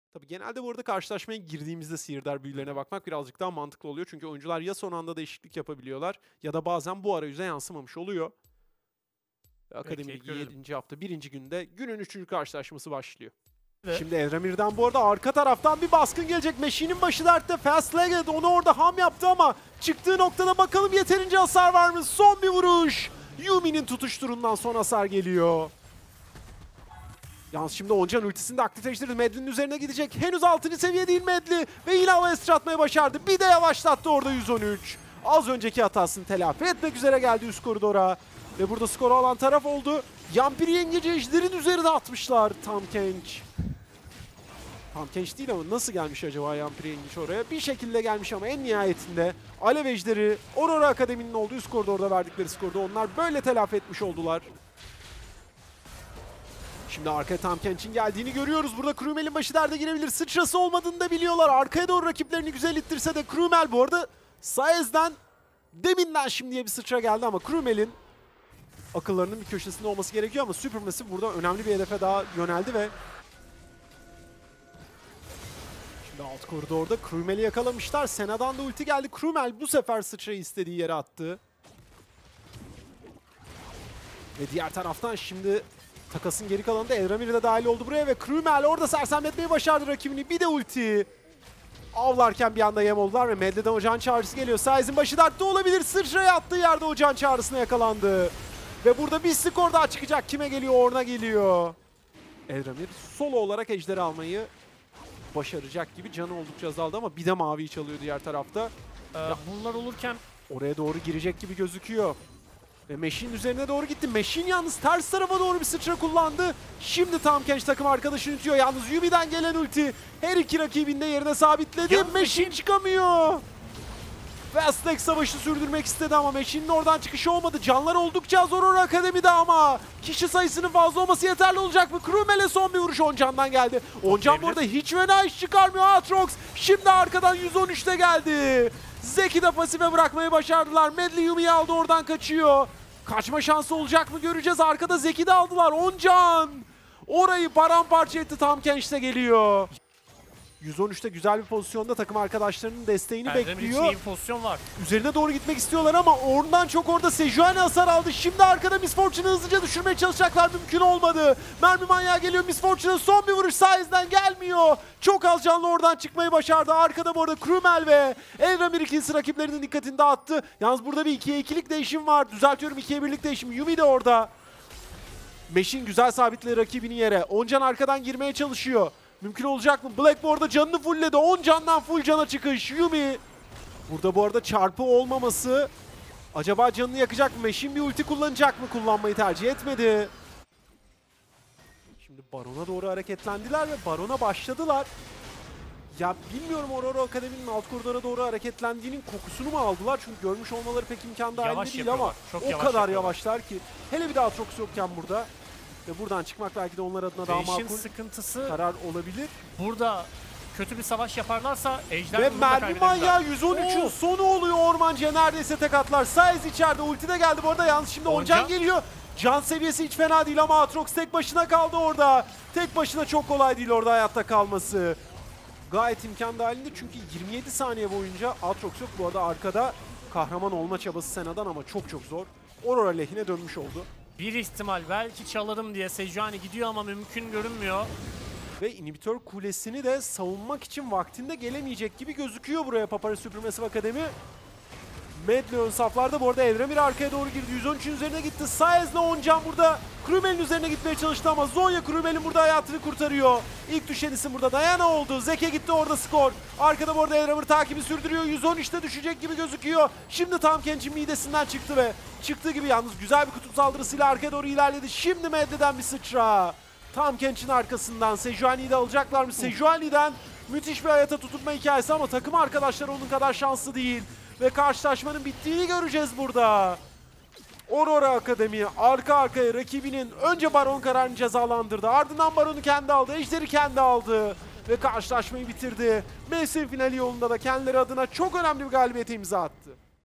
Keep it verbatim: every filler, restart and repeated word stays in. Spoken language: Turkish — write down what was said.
Tabii genelde bu arada karşılaşmaya girdiğimizde Sihirdar büyülerine bakmak birazcık daha mantıklı oluyor. Çünkü oyuncular ya son anda değişiklik yapabiliyorlar ya da bazen bu arayüze yansımamış oluyor. Akademi Ligi yedinci hafta birinci günde günün üçüncü karşılaşması başlıyor. Evet. Şimdi Evremir'den bu arada arka taraftan bir baskın gelecek. Machine'in başı dertte. Fast Legged onu orada ham yaptı ama çıktığı noktada bakalım yeterince hasar var mı? Son bir vuruş. Yumi'nin tutuşturundan son hasar geliyor. Yalnız şimdi Oncan ultisini de aktifleştirdi. Medli'nin üzerine gidecek. Henüz altıncı seviye değil Medli. Ve yine havaya sıçratmayı başardı. Bir de yavaşlattı orada yüz on üç. Az önceki hatasını telafi etmek üzere geldi üst koridora. Ve burada skoru alan taraf oldu. Yampiri yengeci ejderin üzerine atmışlar. Tam Kench. Tam Kench değil ama nasıl gelmiş acaba Yampiri yengeç oraya? Bir şekilde gelmiş ama en nihayetinde Alev ejderi Aurora Akademi'nin olduğu üst koridorda verdikleri skorda onlar böyle telafi etmiş oldular. Şimdi arkaya Tam Kench'in geldiğini görüyoruz. Burada Krumel'in başı derde girebilir. Sıçrası olmadığını da biliyorlar. Arkaya doğru rakiplerini güzel ittirse de Krumel bu arada Saez'den deminden şimdiye bir sıçra geldi ama Krumel'in akıllarının bir köşesinde olması gerekiyor ama Supermassive burada önemli bir hedefe daha yöneldi ve şimdi alt koridorda Krumel'i yakalamışlar. Sena'dan da ulti geldi. Krumel bu sefer sıçrayı istediği yere attı. Ve diğer taraftan şimdi takasın geri kalanında Evramir de dahil oldu buraya ve Krumel orada sersemletmeyi başardı rakibini. Bir de ulti. Avlarken bir anda yem oldular ve Medli'den Ocağın çağrısı geliyor. Saez'in başı dertte olabilir. Sıçraya attığı yerde Ocağın çağrısına yakalandı. Ve burada bir skor daha çıkacak. Kime geliyor? Orna geliyor. Evramir solo olarak ejderi almayı başaracak gibi. Canı oldukça azaldı ama bir de maviyi çalıyor diğer tarafta. Ee, bunlar olurken oraya doğru girecek gibi gözüküyor. Ve Machine üzerine doğru gitti. Machine yalnız ters tarafa doğru bir sıçra kullandı. Şimdi Tam Kench takım arkadaşını itiyor. Yalnız Yumi'den gelen ulti her iki rakibinde yerine sabitledi. Ya, Machine, Machine çıkamıyor. Fastback savaşı sürdürmek istedi ama Machine'in oradan çıkışı olmadı. Canlar oldukça az Aurora Akademi'de ama kişi sayısının fazla olması yeterli olacak mı? Krumel'e son bir vuruş Oncan'dan geldi. Oncan bu arada hiç fena iş çıkarmıyor. Aatrox şimdi arkadan yüz on üçte geldi. Zeki de pasife bırakmayı başardılar. Medli Yumi'yi aldı, oradan kaçıyor. Kaçma şansı olacak mı göreceğiz. Arkada Zeki de aldılar. Oncan orayı paramparça etti. Tam Kench de geliyor. yüz on üçte güzel bir pozisyonda takım arkadaşlarının desteğini Erdem'in bekliyor. iyi bir pozisyon var. Üzerine doğru gitmek istiyorlar ama oradan çok orada Sejuani hasar aldı. Şimdi arkada Miss Fortune'ı hızlıca düşürmeye çalışacaklar. Mümkün olmadı. Mermi manyağı geliyor. Miss Fortune'ın son bir vuruş Saez'den gelmiyor. Çok az canlı oradan çıkmayı başardı. Arkada bu arada Krumel ve Evramir ikilisi rakiplerinin dikkatini dağıttı. Yalnız burada bir ikiye ikilik değişim var. Düzeltiyorum, ikiye birlik değişim. Yumi de orada. Machine güzel sabitledi rakibini yere. Oncan arkadan girmeye çalışıyor. Mümkün olacak mı? Black bu arada canını fullledi. on candan full cana çıkış. Yumi. Burada bu arada çarpı olmaması acaba canını yakacak mı? Machine bir ulti kullanacak mı? Kullanmayı tercih etmedi. Şimdi Baron'a doğru hareketlendiler ve Baron'a başladılar. Ya bilmiyorum, Aurora Akademi'nin alt koridora doğru hareketlendiğinin kokusunu mu aldılar? Çünkü görmüş olmaları pek imkan dahilinde değil ama çok o yavaş kadar yapıyorlar. yavaşlar ki. Hele bir daha çok yokken burada. Ve buradan çıkmak belki de onlar adına daha Değişim makul sıkıntısı karar olabilir. burada kötü bir savaş yaparlarsa Ejder Ve bunu da mermi kaybederler. manyağı yüz on üçün Oo. sonu oluyor. Ormancı'ya neredeyse tek atlar. Saez içeride, ulti de geldi bu arada. Yalnız şimdi Oncan Oncan geliyor. Can seviyesi hiç fena değil ama Aatrox tek başına kaldı orada. Tek başına çok kolay değil orada hayatta kalması. Gayet imkan dahilinde çünkü yirmi yedi saniye boyunca Aatrox yok. Bu arada arkada kahraman olma çabası Sena'dan ama çok çok zor. Aurora lehine dönmüş oldu. Bir ihtimal belki çalarım diye Sejuani gidiyor ama mümkün görünmüyor. Ve inhibitör kulesini de savunmak için vaktinde gelemeyecek gibi gözüküyor buraya Papara Supermassive Akademi. Medli ön saflarda bu arada Evramir arkaya doğru girdi. yüz on üçün üzerine gitti. Saez'le Oncan burada Krumel'in üzerine gitmeye çalıştı ama Zonya Krumel'in burada hayatını kurtarıyor. İlk düşen isim burada Diana oldu. Zeke gitti, orada skor. Arkada bu arada Evramir takibi sürdürüyor. yüz on üçte düşecek gibi gözüküyor. Şimdi Tam Kench'in midesinden çıktı ve çıktığı gibi yalnız güzel bir kutup saldırısıyla arkaya doğru ilerledi. Şimdi Medli'den bir sıçra. Tam Kench'in arkasından Sejuani'yi de alacaklar mı? Sejuani'den müthiş bir hayata tutunma hikayesi ama takım arkadaşları onun kadar şanslı değil. Ve karşılaşmanın bittiğini göreceğiz burada. Aurora Akademi arka arkaya rakibinin önce Baron kararını cezalandırdı. Ardından Baron'u kendi aldı. Ejder'i kendi aldı. Ve karşılaşmayı bitirdi. Mevsim finali yolunda da kendileri adına çok önemli bir galibiyete imza attı.